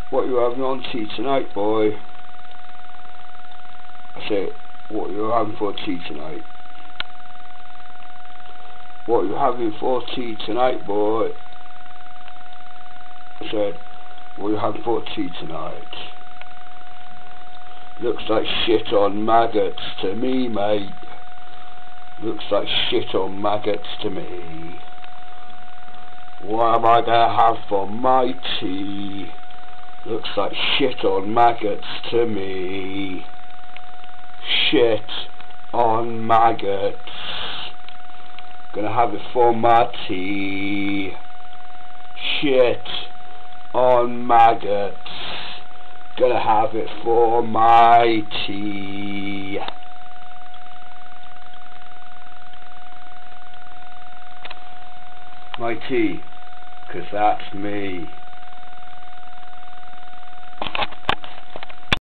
What you having on tea tonight, boy? I said, what you having for tea tonight? What you having for tea tonight, boy? I said, what you having for tea tonight? Looks like shit on maggots to me, mate. Looks like shit on maggots to me. What am I gonna have for my tea? Looks like shit on maggots to me. Shit on maggots. Gonna have it for my tea. Shit on maggots. Gonna have it for my tea. My tea, 'cause that's me.